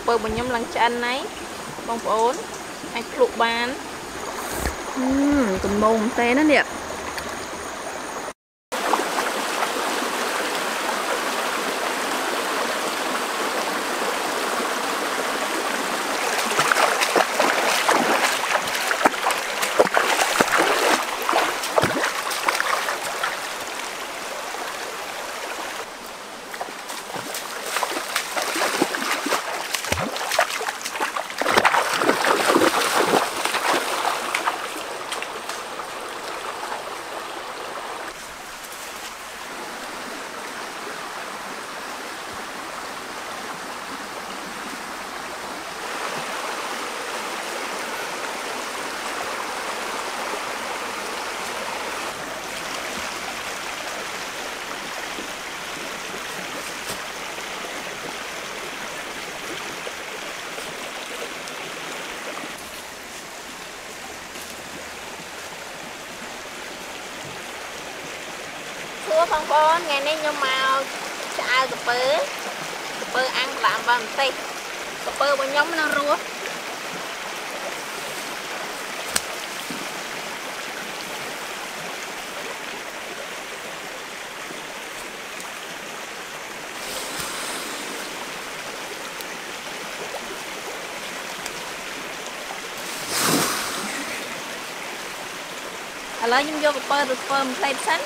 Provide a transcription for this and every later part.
bơ bọn nhóm lần chân này bông ốn anh lụ bán cùng mông té nó nè. Phong bón ngày nay nhưng mà chả cà phê ăn làm bằng tay cà phê bọn nhóm nó rùa lấy nhưng vô cà phê được phơm tay sánh.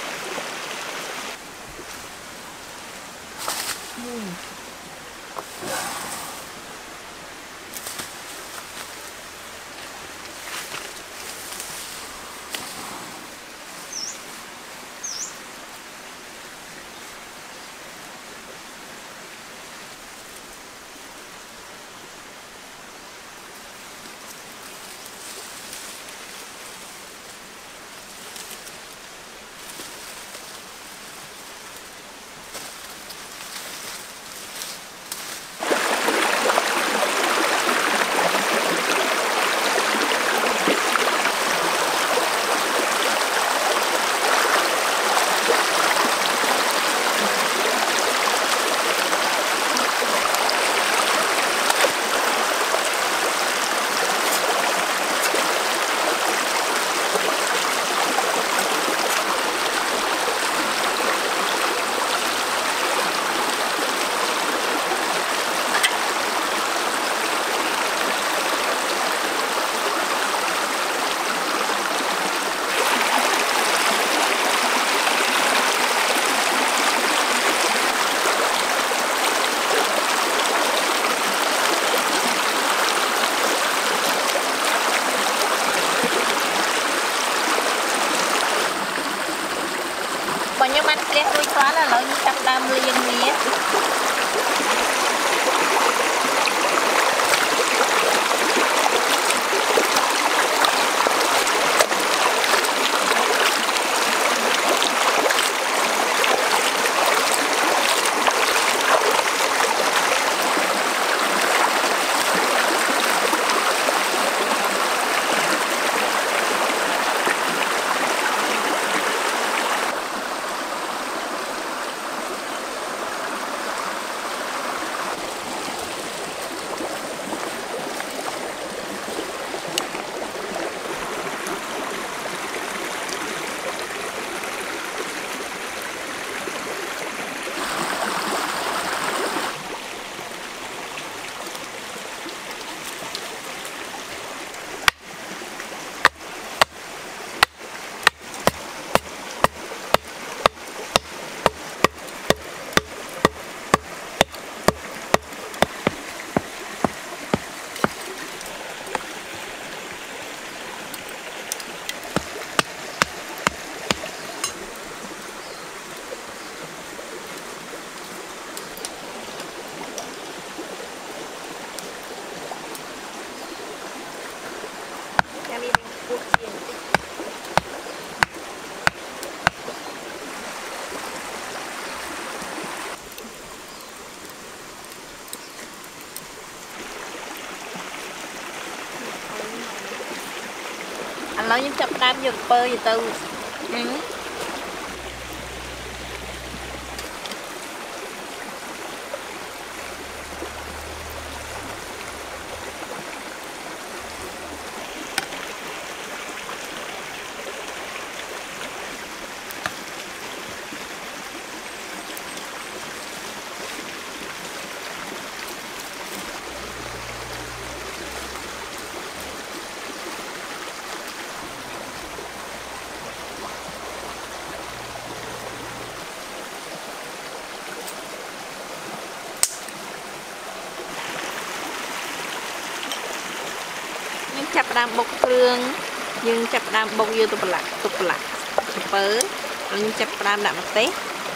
Bọn nhóm ăn kẹt đuôi xóa là lỡ như trăm đam liền mía. Anh nói những chập đam vô bơ gì từ chập đam bột tương nhưng chập đam bột vô tục lạ bớ nhưng chập đam đạm tết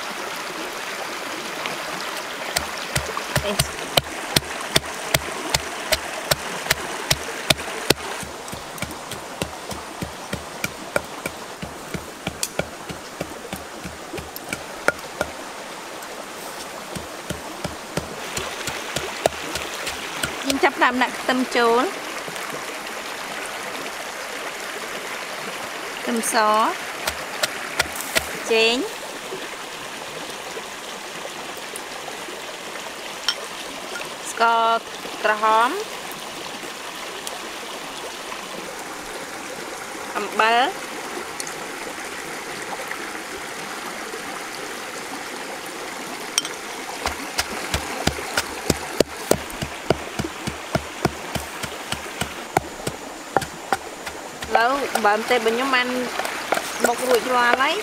nhưng chập đam nặng tâm trốn tâm xó chén có cà hóm âm bá lâu bạn tê bên nhóm ăn bọc ruột ra lấy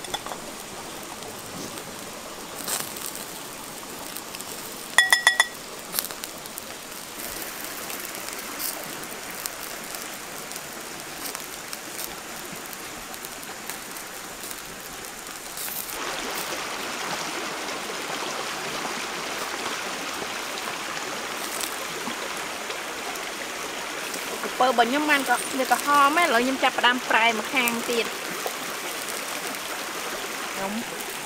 bơ bên nhóm ăn có như có ho mấy loại nhưng chập đam prai mà khang tiền đúng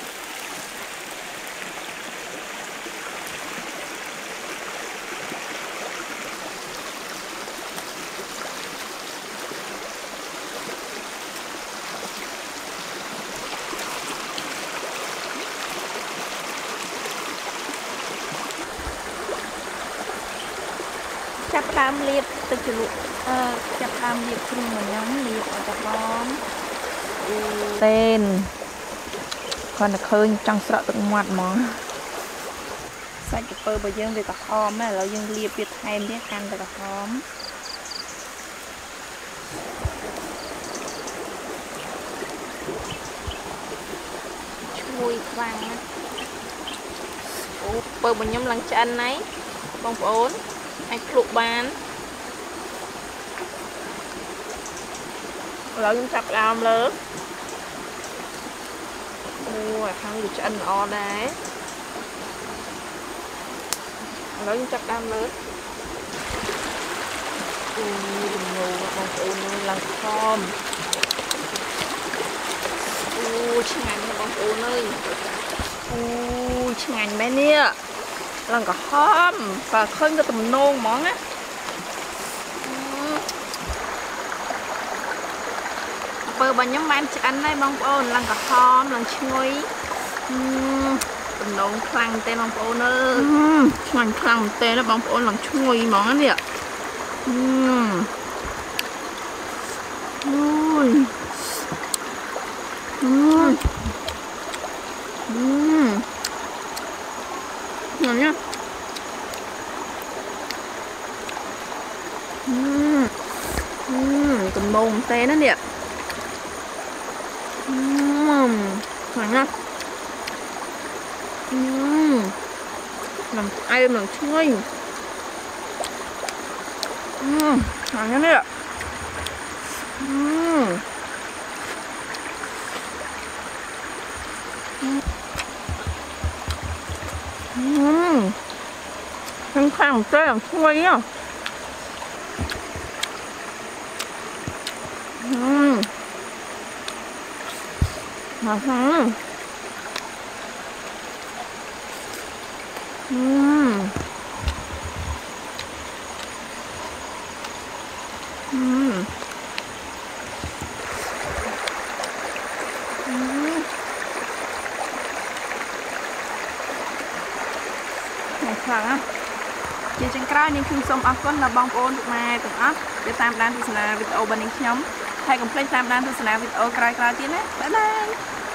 chập đam liệt từ chữ chập đam liệt chung mà nhóm liệt ở chập bom tên còn là khơi trong sợ từng mặt món sai chụp bơ bây giờ về cả hòm á là dân liệt việt thêm biết ăn về cả hòm chui vàng á bơ bên nhóm lần chân ấy bông ốn anh lụ bán rồi chúng chập làm lớn mua khăn được cho anh o đấy rồi chúng chập làm lớn đừng ngủ bằng ôn lần khom ngành bằng ôn ơi ngành mấy nia lần cả khom và khơi cái tầm nôn món á bơ bà nhóm ăn ăn đây bông ôn lần cả khom lần chui tầm nôn khăn tên bông ôn ơi khăn khăn tên nó bông ôn lần chui món á nè ngon nhá tầm nôn tên đó nè ngon nhá làm ai làm chui ngon nhá nè khăn khăn tê làm chui á mà không này khăn áជាចុងក្រោយនាងខ្ញុំសូមអរគុណដល់បងប្អូនពុកម៉ែទាំងអស់ដែលតាមដានទស្សនាវីដេអូរបស់នាងខ្ញុំហើយកុំភ្លេចតាមដានទស្សនាវីដេអូក្រោយៗទៀតណាបាយបាយ